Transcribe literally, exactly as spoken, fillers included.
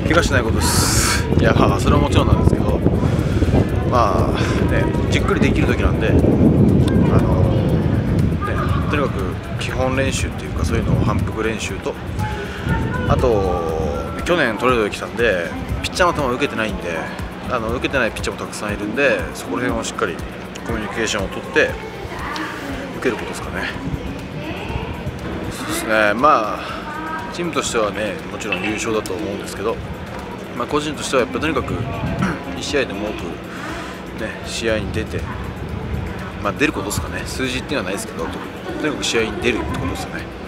怪我しないことです。いや、まあそれはもちろんなんですけど、まあね、じっくりできる時なんで、あのね、とにかく基本練習っていうか、そういうのを反復練習と、あと去年トレードで来たんでピッチャーの球を受けてないんで、あの受けてないピッチャーもたくさんいるんで、そこら辺をしっかりコミュニケーションを取って受けることですかね。そうですね、まあチームとしてはね、もちろん優勝だと思うんですけど、まあ、個人としてはやっぱとにかくいち試合でも多く、ね、試合に出て、まあ、出ることですかね。数字っていうのはないですけど、とにかく試合に出るってことですよね。